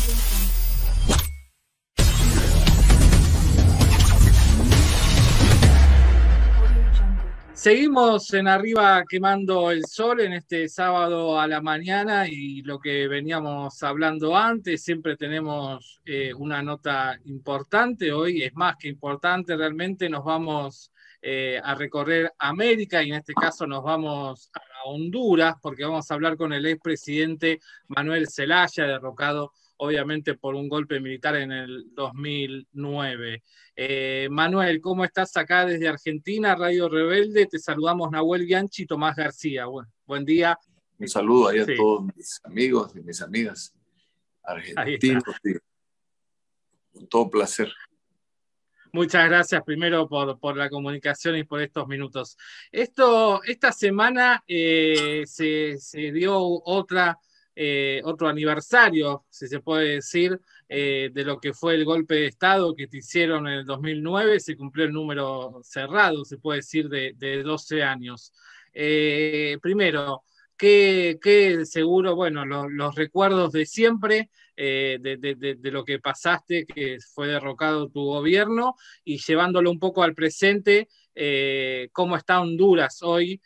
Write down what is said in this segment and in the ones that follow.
Seguimos en Arriba Quemando el Sol en este sábado a la mañana y lo que veníamos hablando antes, siempre tenemos una nota importante, hoy es más que importante, realmente nos vamos a recorrer América y en este caso nos vamos a Honduras porque vamos a hablar con el expresidente Manuel Zelaya, derrocado obviamente por un golpe militar en el 2009. Manuel, ¿cómo estás acá desde Argentina, Radio Rebelde? Te saludamos Nahuel Bianchi y Tomás García. Buen día. Un saludo ahí a Sí. todos mis amigos y mis amigas argentinos. Con todo placer. Muchas gracias primero por la comunicación y por estos minutos. Esta semana se dio otro aniversario, si se puede decir, de lo que fue el golpe de Estado que te hicieron en el 2009. Se cumplió el número cerrado, se puede decir, de 12 años. Primero, ¿qué seguro, bueno, los recuerdos de siempre, de lo que pasaste, que fue derrocado tu gobierno, y llevándolo un poco al presente, cómo está Honduras hoy,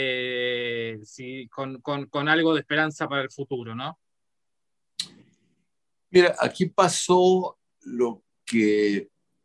con algo de esperanza para el futuro, ¿no? Mira, aquí pasó lo que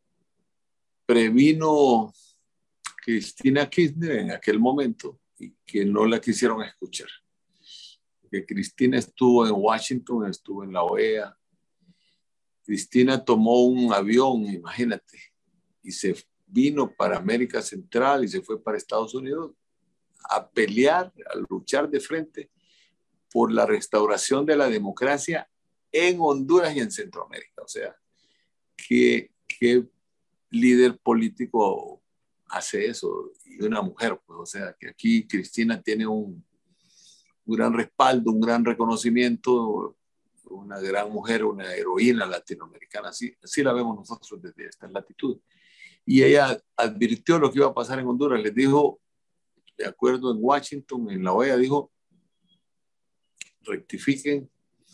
previno Cristina Kirchner en aquel momento y que no la quisieron escuchar. Que Cristina estuvo en Washington, estuvo en la OEA. Cristina tomó un avión, imagínate, y se vino para América Central y se fue para Estados Unidos a pelear, a luchar de frente por la restauración de la democracia en Honduras y en Centroamérica. O sea, ¿qué líder político hace eso? Y una mujer, pues, o sea, que aquí Cristina tiene un gran respaldo, un gran reconocimiento, una gran mujer, una heroína latinoamericana, así la vemos nosotros desde esta latitud. Y ella advirtió lo que iba a pasar en Honduras, les dijo, de acuerdo en Washington, en la OEA, dijo, rectifiquen,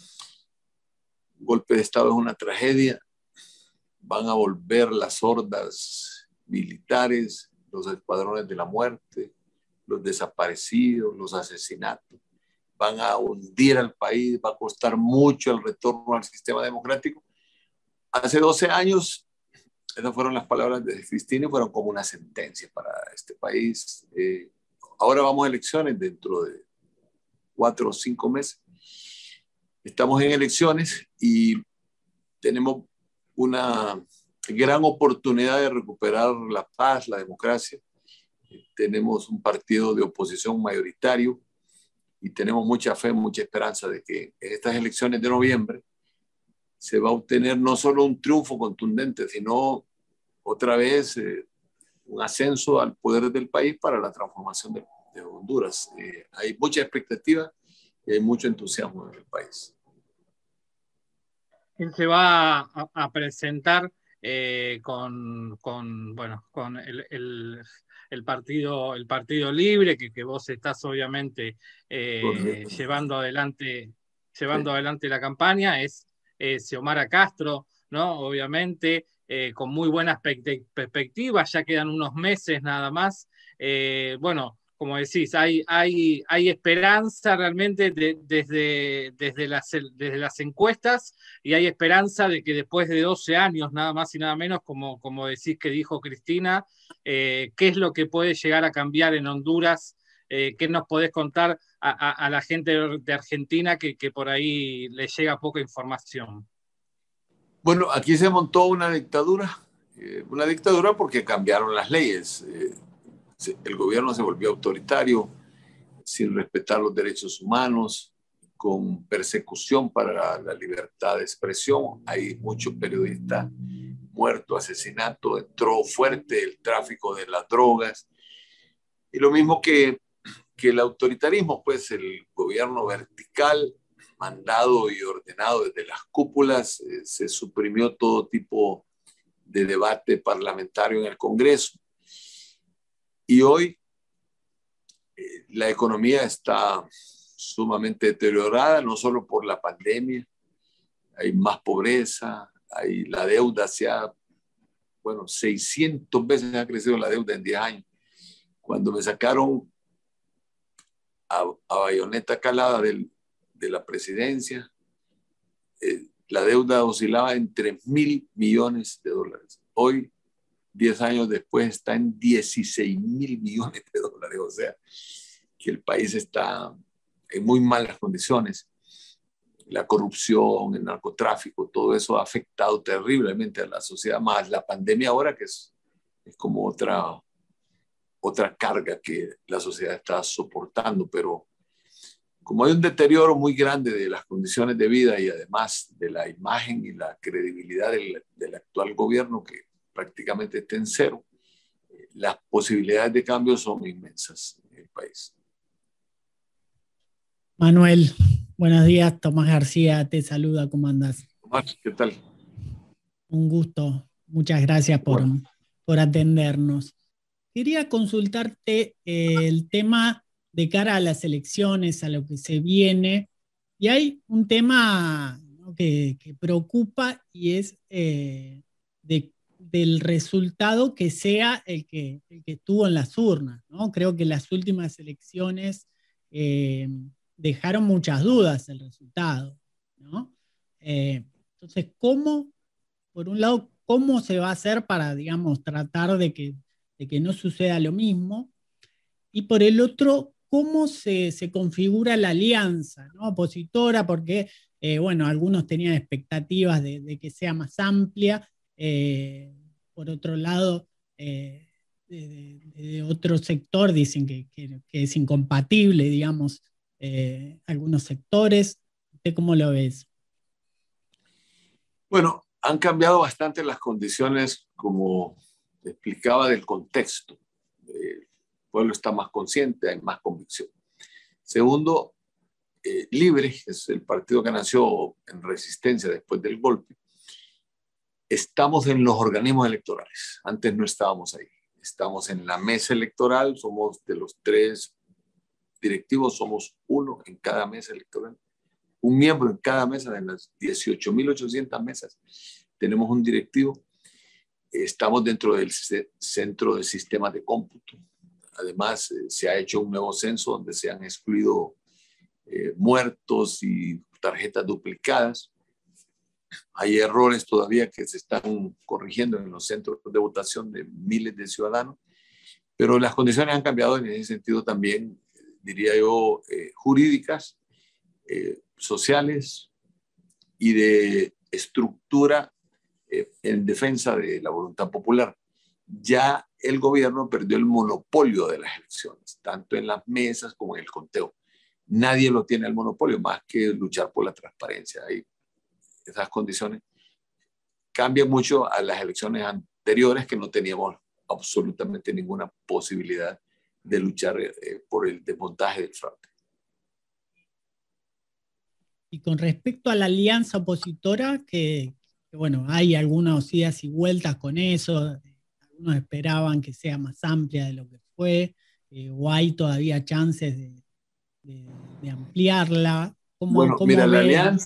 golpe de Estado es una tragedia, van a volver las hordas militares, los escuadrones de la muerte, los desaparecidos, los asesinatos, van a hundir al país, va a costar mucho el retorno al sistema democrático. Hace 12 años, esas fueron las palabras de Cristina y fueron como una sentencia para este país. Ahora vamos a elecciones dentro de 4 o 5 meses. Estamos en elecciones y tenemos una gran oportunidad de recuperar la paz, la democracia. Tenemos un partido de oposición mayoritario y tenemos mucha fe, mucha esperanza de que en estas elecciones de noviembre se va a obtener no solo un triunfo contundente, sino otra vez un ascenso al poder del país para la transformación de Honduras. Hay mucha expectativa y hay mucho entusiasmo en el país. Él se va a presentar con el Partido Libre, que vos estás obviamente llevando adelante la campaña, es Xiomara Castro, ¿no? Obviamente, con muy buenas perspectivas, ya quedan unos meses nada más. Bueno, como decís, hay esperanza realmente desde las encuestas, y hay esperanza de que después de 12 años, nada más y nada menos, como decís que dijo Cristina, ¿qué es lo que puede llegar a cambiar en Honduras? ¿Qué nos podés contar a la gente de Argentina que por ahí le llega poca información? Bueno, aquí se montó una dictadura porque cambiaron las leyes. El gobierno se volvió autoritario, sin respetar los derechos humanos, con persecución para la libertad de expresión. Hay muchos periodistas muertos, asesinatos, entró fuerte el tráfico de las drogas. Y lo mismo que el autoritarismo, pues el gobierno vertical, mandado y ordenado desde las cúpulas, se suprimió todo tipo de debate parlamentario en el Congreso. Y hoy la economía está sumamente deteriorada, no solo por la pandemia, hay más pobreza, la deuda bueno, 600 veces ha crecido la deuda en 10 años. Cuando me sacaron a bayoneta calada de la presidencia, la deuda oscilaba en 3.000 millones de dólares. Hoy, 10 años después, está en 16.000 millones de dólares. O sea, que el país está en muy malas condiciones. La corrupción, el narcotráfico, todo eso ha afectado terriblemente a la sociedad, más la pandemia ahora, que es como otra carga que la sociedad está soportando. Pero como hay un deterioro muy grande de las condiciones de vida y además de la imagen y la credibilidad del actual gobierno, que prácticamente está en cero, las posibilidades de cambio son inmensas en el país. Manuel, buenos días. Tomás García te saluda. ¿Cómo andás? Tomás, ¿qué tal? Un gusto. Muchas gracias por atendernos. Quería consultarte el tema de cara a las elecciones, a lo que se viene. Y hay un tema, ¿no?, que preocupa, y es del resultado que sea el que estuvo en las urnas, ¿no? Creo que las últimas elecciones dejaron muchas dudas el resultado, ¿no? Entonces, por un lado, ¿cómo se va a hacer para, digamos, tratar de que no suceda lo mismo? Y por el otro, ¿cómo se configura la alianza, ¿no?, opositora? Porque, bueno, algunos tenían expectativas de que sea más amplia. Por otro lado, de otro sector dicen que es incompatible, digamos, algunos sectores. ¿Usted cómo lo ves? Bueno, han cambiado bastante las condiciones, como explicaba, del contexto. El pueblo está más consciente, hay más convicción. Segundo, Libre, que es el partido que nació en resistencia después del golpe, estamos en los organismos electorales. Antes no estábamos ahí. Estamos en la mesa electoral, somos de los 3 directivos, somos uno en cada mesa electoral. Un miembro en cada mesa, de las 18.800 mesas, tenemos un directivo. Estamos dentro del centro de sistemas de cómputo. Además, se ha hecho un nuevo censo donde se han excluido muertos y tarjetas duplicadas. Hay errores todavía que se están corrigiendo en los centros de votación de miles de ciudadanos, pero las condiciones han cambiado en ese sentido también, diría yo, jurídicas, sociales y de estructura en defensa de la voluntad popular. Ya el gobierno perdió el monopolio de las elecciones, tanto en las mesas como en el conteo. Nadie lo tiene el monopolio, más que luchar por la transparencia. Ahí, esas condiciones cambian mucho a las elecciones anteriores, que no teníamos absolutamente ninguna posibilidad de luchar por el desmontaje del fraude. Y con respecto a la alianza opositora, que bueno, hay algunas idas y vueltas con eso. Algunos esperaban que sea más amplia de lo que fue, o hay todavía chances de ampliarla. Bueno, mira, la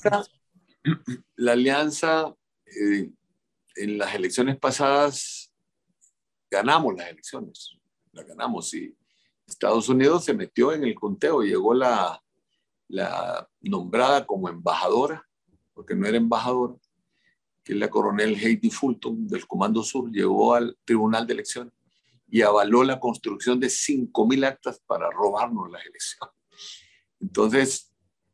alianza en las elecciones pasadas ganamos las elecciones, la ganamos, y Estados Unidos se metió en el conteo, llegó la nombrada como embajadora, porque no era embajadora, que es la coronel Heidi Fulton del Comando Sur, llegó al Tribunal de Elecciones y avaló la construcción de 5.000 actas para robarnos las elecciones. Entonces,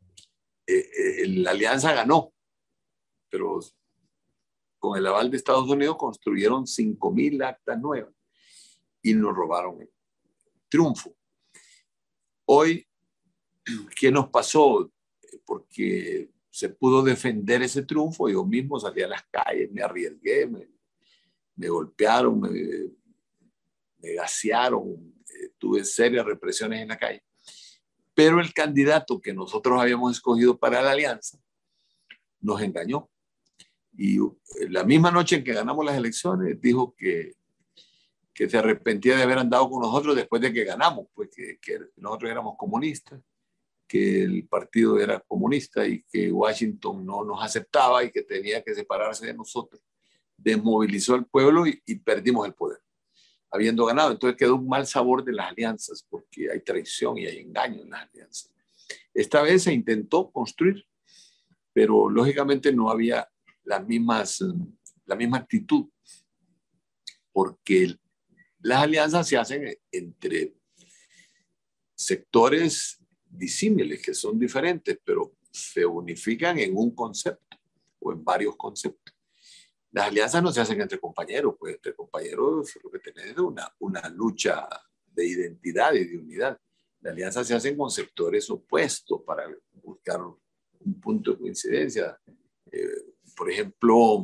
la alianza ganó, pero con el aval de Estados Unidos construyeron 5.000 actas nuevas y nos robaron el triunfo. Hoy, ¿qué nos pasó? Porque se pudo defender ese triunfo. Yo mismo salí a las calles, me arriesgué, me golpearon, me gasearon, tuve serias represiones en la calle. Pero el candidato que nosotros habíamos escogido para la alianza nos engañó. Y la misma noche en que ganamos las elecciones dijo que se arrepentía de haber andado con nosotros después de que ganamos, pues que nosotros éramos comunistas, que el partido era comunista y que Washington no nos aceptaba y que tenía que separarse de nosotros. Desmovilizó al pueblo y perdimos el poder, habiendo ganado. Entonces quedó un mal sabor de las alianzas, porque hay traición y hay engaño en las alianzas. Esta vez se intentó construir, pero lógicamente no había la misma actitud, porque las alianzas se hacen entre sectores disímiles, que son diferentes, pero se unifican en un concepto o en varios conceptos. Las alianzas no se hacen entre compañeros, pues entre compañeros lo que tenés es una lucha de identidad y de unidad. Las alianzas se hacen con sectores opuestos para buscar un punto de coincidencia. Por ejemplo,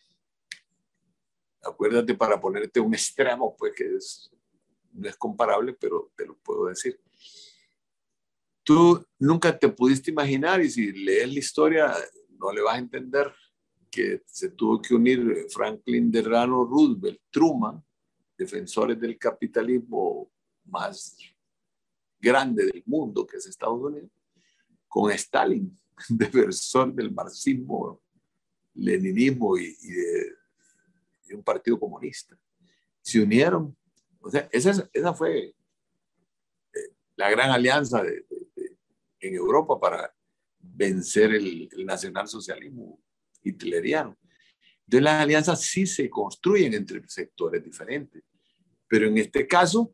acuérdate, para ponerte un extremo, pues que no es comparable, pero te lo puedo decir. Tú nunca te pudiste imaginar, y si lees la historia no le vas a entender, que se tuvo que unir Franklin Delano Roosevelt, Truman, defensores del capitalismo más grande del mundo, que es Estados Unidos, con Stalin, defensor del marxismo, leninismo y de un partido comunista. Se unieron. O sea, esa fue la gran alianza en Europa para vencer el nacionalsocialismo hitleriano. Entonces las alianzas sí se construyen entre sectores diferentes, pero en este caso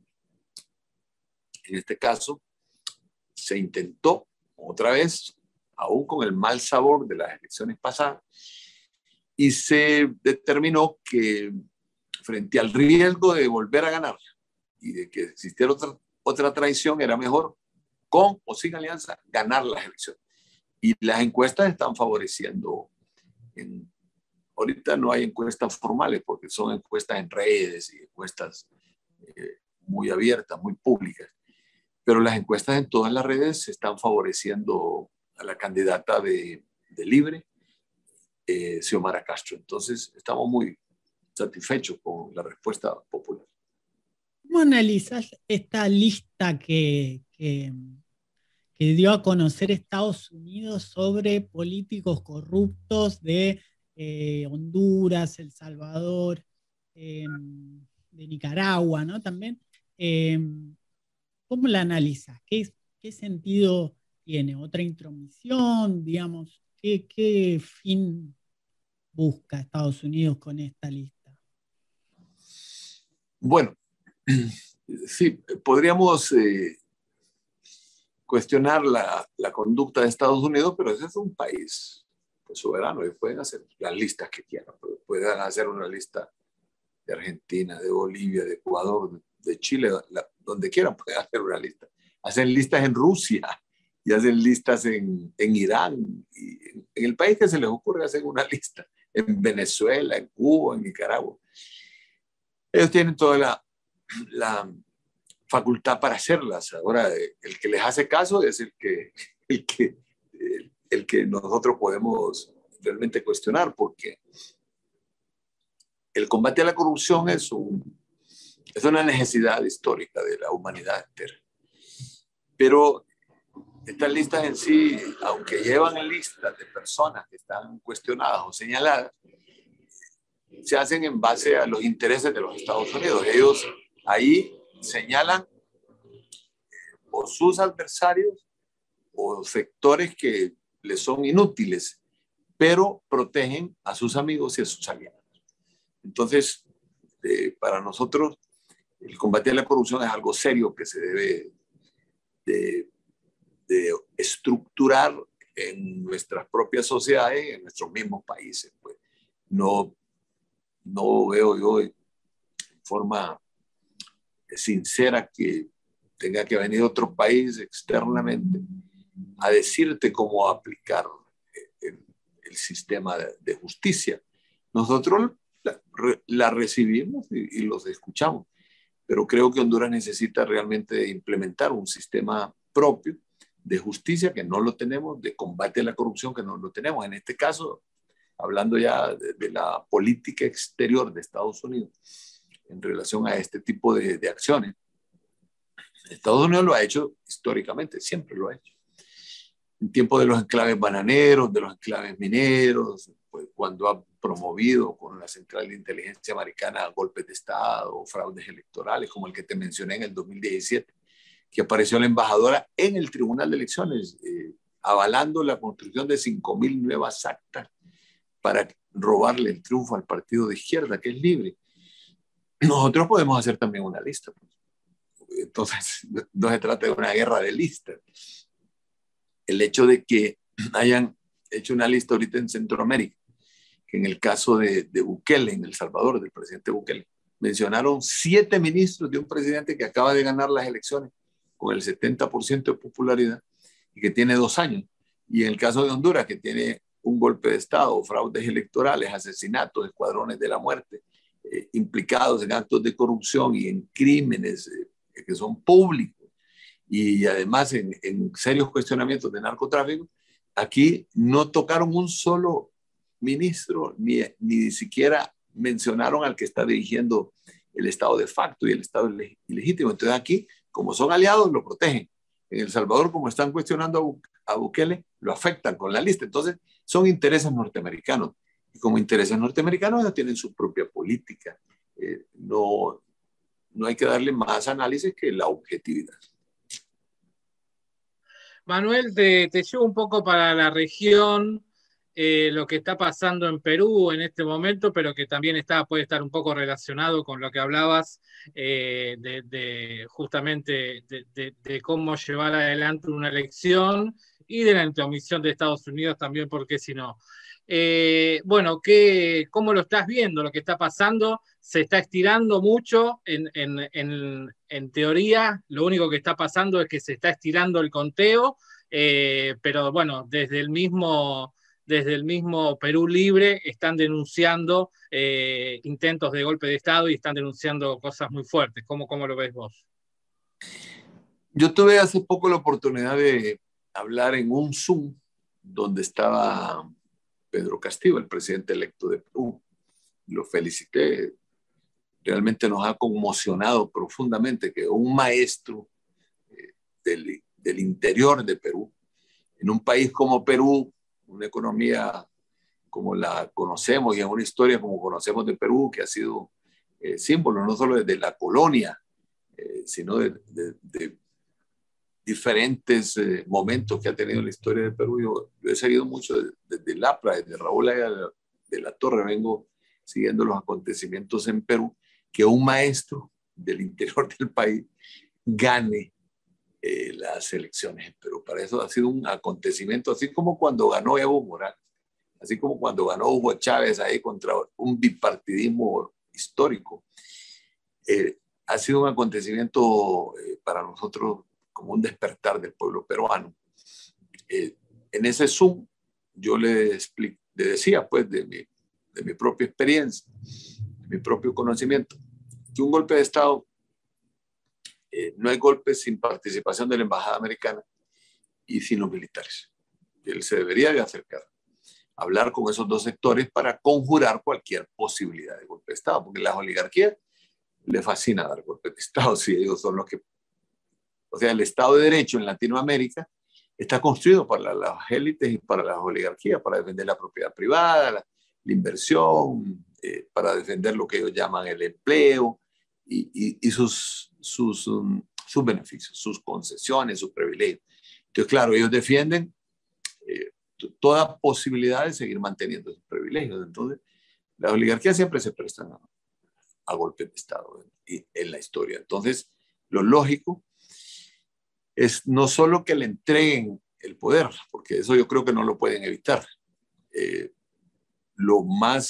se intentó otra vez, aún con el mal sabor de las elecciones pasadas, y se determinó que frente al riesgo de volver a ganar y de que existiera otra traición, era mejor, con o sin alianza, ganar las elecciones. Y las encuestas están favoreciendo. Ahorita no hay encuestas formales porque son encuestas en redes y encuestas muy abiertas, muy públicas. Pero las encuestas en todas las redes están favoreciendo a la candidata de Libre, Xiomara Castro. Entonces estamos muy satisfechos con la respuesta popular. ¿Cómo analizas esta lista que dio a conocer Estados Unidos sobre políticos corruptos de Honduras, El Salvador, de Nicaragua, ¿no? También, ¿cómo la analizas? ¿Qué sentido tiene? ¿Otra intromisión? Digamos, ¿qué fin busca Estados Unidos con esta lista? Bueno, sí, podríamos cuestionar la conducta de Estados Unidos, pero ese es un país pues, soberano, y pueden hacer las listas que quieran. Pueden hacer una lista de Argentina, de Bolivia, de Ecuador, de Chile, donde quieran pueden hacer una lista. Hacen listas en Rusia y hacen listas en Irán. Y en el país que se les ocurre hacer una lista. En Venezuela, en Cuba, en Nicaragua. Ellos tienen toda la facultad para hacerlas. Ahora, el que les hace caso es el que nosotros podemos realmente cuestionar, porque el combate a la corrupción es una necesidad histórica de la humanidad entera. Pero estas listas en sí, aunque llevan listas de personas que están cuestionadas o señaladas, se hacen en base a los intereses de los Estados Unidos. Ellos ahí señalan o sus adversarios o sectores que les son inútiles, pero protegen a sus amigos y a sus aliados. Entonces, para nosotros, el combate a la corrupción es algo serio que se debe de estructurar en nuestras propias sociedades, en nuestros mismos países. Pues. No veo yo de forma sincera que tenga que venir otro país externamente a decirte cómo aplicar el sistema de justicia. Nosotros la recibimos y los escuchamos, pero creo que Honduras necesita realmente implementar un sistema propio de justicia, que no lo tenemos, de combate a la corrupción, que no lo tenemos. En este caso, hablando ya de la política exterior de Estados Unidos en relación a este tipo de acciones, Estados Unidos lo ha hecho históricamente, siempre lo ha hecho. en tiempo de los enclaves bananeros, de los enclaves mineros, pues cuando ha promovido con la Central de Inteligencia Americana golpes de Estado o fraudes electorales, como el que te mencioné en el 2017, que apareció la embajadora en el Tribunal de Elecciones, avalando la construcción de 5.000 nuevas actas para robarle el triunfo al partido de izquierda, que es libre. Nosotros podemos hacer también una lista. Entonces, no se trata de una guerra de listas. El hecho de que hayan hecho una lista ahorita en Centroamérica, que en el caso de Bukele, en El Salvador, del presidente Bukele, mencionaron 7 ministros de un presidente que acaba de ganar las elecciones con el 70% de popularidad y que tiene 2 años. Y en el caso de Honduras, que tiene un golpe de Estado, fraudes electorales, asesinatos, escuadrones de la muerte, implicados en actos de corrupción y en crímenes que son públicos y además en serios cuestionamientos de narcotráfico, aquí no tocaron un solo ministro, ni siquiera mencionaron al que está dirigiendo el Estado de facto y el Estado ilegítimo. Entonces aquí, como son aliados, lo protegen. En El Salvador, como están cuestionando a Bukele, lo afectan con la lista. Entonces, son intereses norteamericanos. Y como intereses norteamericanos, ellos tienen su propia política. No hay que darle más análisis que la objetividad. Manuel, te llevo un poco para la región, lo que está pasando en Perú en este momento, pero que también puede estar un poco relacionado con lo que hablabas justamente de cómo llevar adelante una elección y de la intromisión de Estados Unidos también, porque si no. Bueno, ¿cómo lo estás viendo? Lo que está pasando se está estirando mucho en teoría. Lo único que está pasando es que se está estirando el conteo, pero bueno, desde el mismo Perú Libre están denunciando intentos de golpe de Estado y están denunciando cosas muy fuertes. ¿Cómo lo ves vos? Yo tuve hace poco la oportunidad de hablar en un Zoom donde estaba Pedro Castillo, el presidente electo de Perú. Lo felicité. Realmente nos ha conmocionado profundamente que un maestro del interior de Perú, en un país como Perú, una economía como la conocemos y en una historia como conocemos de Perú, que ha sido símbolo no solo desde la colonia, sino de diferentes momentos que ha tenido la historia de Perú. Yo he seguido mucho desde el APRA, desde Raúl de la Torre, vengo siguiendo los acontecimientos en Perú, que un maestro del interior del país gane las elecciones en Perú. Para eso ha sido un acontecimiento, así como cuando ganó Evo Morales, así como cuando ganó Hugo Chávez ahí contra un bipartidismo histórico. Ha sido un acontecimiento para nosotros como un despertar del pueblo peruano. En ese Zoom yo le decía pues de mi propia experiencia, de mi propio conocimiento, que un golpe de Estado no hay golpe sin participación de la Embajada Americana y sin los militares. Él se debería de acercar, hablar con esos dos sectores para conjurar cualquier posibilidad de golpe de Estado, porque las oligarquías les fascina dar golpes de Estado, si ellos son los que... O sea, el Estado de Derecho en Latinoamérica está construido para las élites y para las oligarquías, para defender la propiedad privada, la inversión, para defender lo que ellos llaman el empleo y sus beneficios, sus concesiones, sus privilegios. Entonces, claro, ellos defienden toda posibilidad de seguir manteniendo sus privilegios. Entonces, las oligarquías siempre se prestan a golpes de Estado en la historia. Entonces, lo lógico es no solo que le entreguen el poder, porque eso yo creo que no lo pueden evitar. Lo más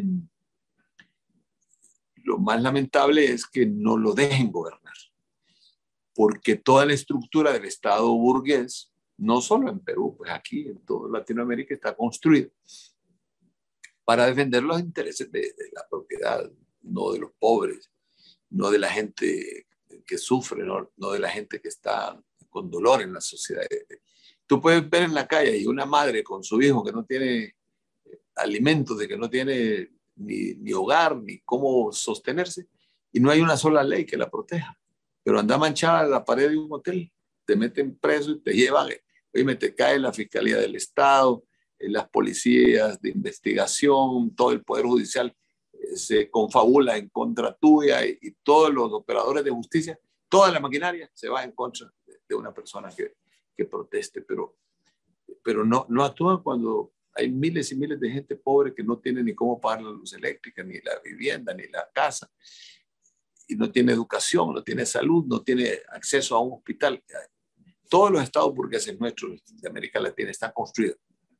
lamentable es que no lo dejen gobernar, porque toda la estructura del Estado burgués, no solo en Perú, pues aquí en toda Latinoamérica está construida para defender los intereses de la propiedad, no de los pobres, no de la gente que sufre, no de la gente que está con dolor en la sociedad. Tú puedes ver en la calle y una madre con su hijo que no tiene alimentos, de que no tiene ni hogar, ni cómo sostenerse, y no hay una sola ley que la proteja. Pero anda manchada la pared de un hotel, te meten preso y te llevan Oye, te cae la Fiscalía del Estado, las policías de investigación, todo el Poder Judicial se confabula en contra tuya y todos los operadores de justicia, toda la maquinaria se va en contra de una persona que proteste, pero no actúan cuando hay miles y miles de gente pobre que no tiene ni cómo pagar la luz eléctrica, ni la vivienda, ni la casa, y no tiene educación, no tiene salud, no tiene acceso a un hospital. Todos los estados burgueses nuestros de América Latina están construidos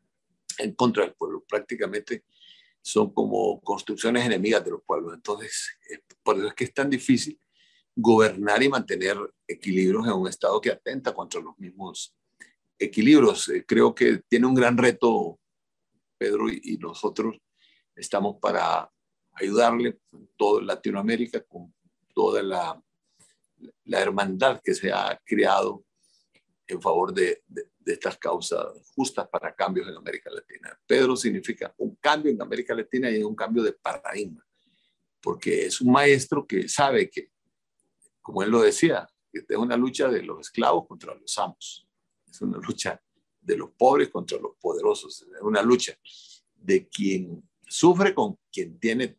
en contra del pueblo. Prácticamente son como construcciones enemigas de los pueblos. Entonces, por eso es que es tan difícil gobernar y mantener equilibrios en un estado que atenta contra los mismos equilibrios. Creo que tiene un gran reto, Pedro, y nosotros estamos para ayudarle en toda Latinoamérica con toda la hermandad que se ha creado en favor de estas causas justas para cambios en América Latina. Pedro significa un cambio en América Latina y un cambio de paradigma, porque es un maestro que sabe que, como él lo decía, que es una lucha de los esclavos contra los amos, es una lucha de los pobres contra los poderosos, es una lucha de quien sufre con quien tiene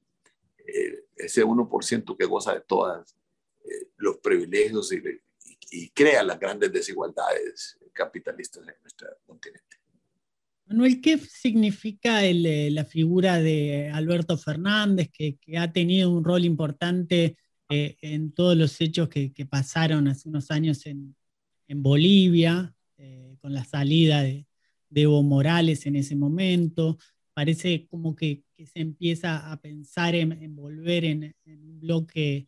ese 1% que goza de todos los privilegios y crea las grandes desigualdades capitalistas en nuestro continente. Manuel, ¿qué significa la figura de Alberto Fernández, que ha tenido un rol importante en todos los hechos que pasaron hace unos años en Bolivia, con la salida de Evo Morales en ese momento? Parece como que se empieza a pensar en volver en un bloque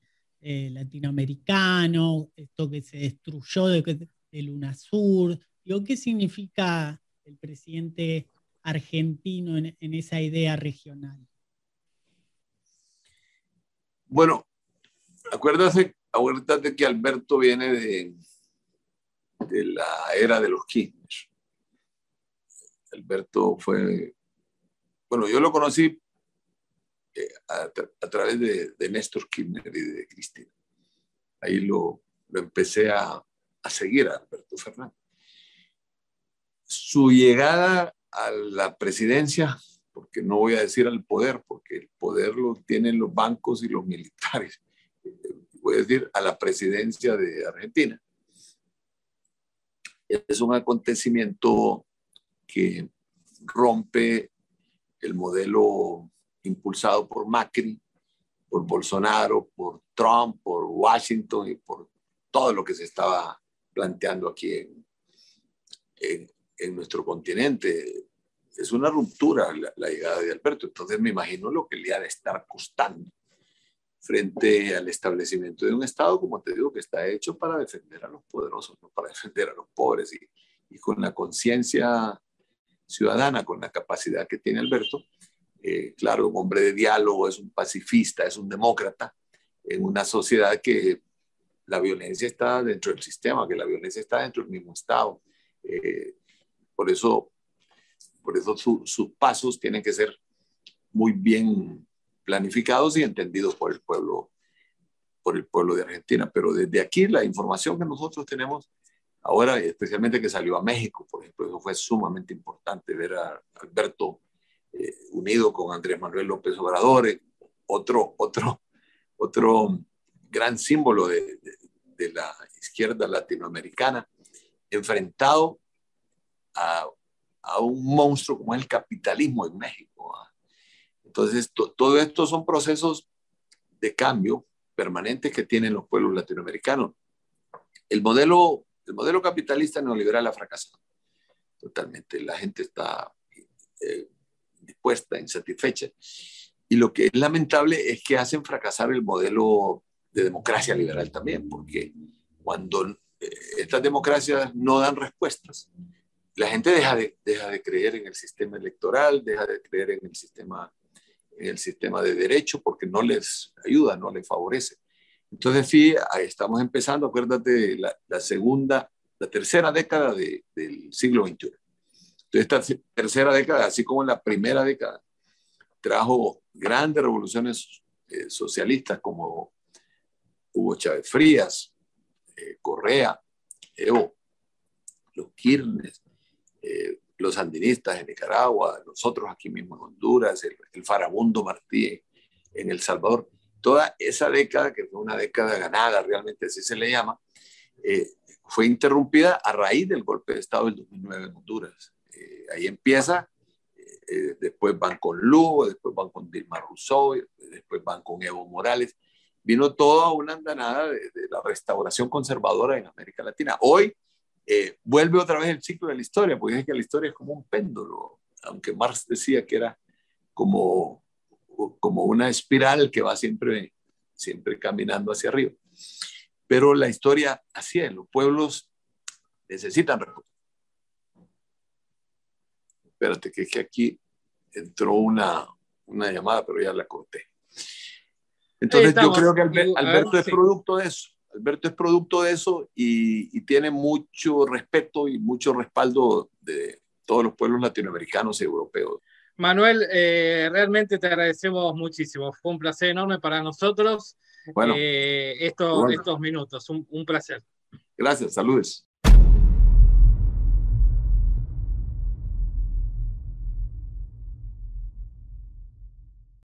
latinoamericano, esto que se destruyó del UNASUR. Digo, ¿qué significa el presidente argentino en esa idea regional? Bueno, acuérdate que Alberto viene de la era de los Kirchner. Alberto fue, bueno, yo lo conocí a través de Néstor Kirchner y de Cristina. Ahí lo empecé a seguir a Alberto Fernández. Su llegada a la presidencia, porque no voy a decir al poder, porque el poder lo tienen los bancos y los militares, voy a decir a la presidencia de Argentina, es un acontecimiento que rompe el modelo impulsado por Macri, por Bolsonaro, por Trump, por Washington y por todo lo que se estaba planteando aquí en nuestro continente. Es una ruptura la llegada de Alberto. Entonces me imagino lo que le ha de estar costando frente al establecimiento de un Estado, como te digo, que está hecho para defender a los poderosos, no para defender a los pobres, y con la conciencia ciudadana, con la capacidad que tiene Alberto. Claro, un hombre de diálogo, es un pacifista, es un demócrata, en una sociedad que la violencia está dentro del sistema, que la violencia está dentro del mismo Estado. Por eso sus pasos tienen que ser muy bien planificados y entendidos por el pueblo de Argentina. Pero desde aquí la información que nosotros tenemos ahora, especialmente que salió a México, por ejemplo, eso fue sumamente importante ver a Alberto unido con Andrés Manuel López Obrador, otro gran símbolo de la izquierda latinoamericana, enfrentado a un monstruo como es el capitalismo en México. Entonces, todo esto son procesos de cambio permanentes que tienen los pueblos latinoamericanos. El modelo capitalista neoliberal ha fracasado totalmente. La gente está dispuesta, insatisfecha. Y lo que es lamentable es que hacen fracasar el modelo de democracia liberal también, porque cuando estas democracias no dan respuestas, la gente deja de creer en el sistema electoral, deja de creer en el sistema de derecho, porque no les ayuda, no les favorece. Entonces sí, ahí estamos empezando, acuérdate, la tercera década del siglo XXI. Entonces esta tercera década, así como la primera década, trajo grandes revoluciones socialistas como Hugo Chávez Frías, Correa, Evo, los Kirchner, los sandinistas en Nicaragua, nosotros aquí mismo en Honduras, el Farabundo Martí en El Salvador. Toda esa década, que fue una década ganada, realmente así se le llama, fue interrumpida a raíz del golpe de Estado del 2009 en Honduras. Ahí empieza, después van con Lugo, después van con Dilma Rousseff, después van con Evo Morales. Vino toda una andanada de la restauración conservadora en América Latina. Hoy vuelve otra vez el ciclo de la historia, porque es que la historia es como un péndulo, aunque Marx decía que era como una espiral que va siempre caminando hacia arriba. Pero la historia así es, los pueblos necesitan recursos. Espérate, que aquí entró una llamada, pero ya la corté. Entonces yo creo que Alberto es producto de eso. Alberto es producto de eso y tiene mucho respeto y mucho respaldo de todos los pueblos latinoamericanos y europeos. Manuel, realmente te agradecemos muchísimo. Fue un placer enorme para nosotros. Bueno, estos minutos. Un placer. Gracias, saludos.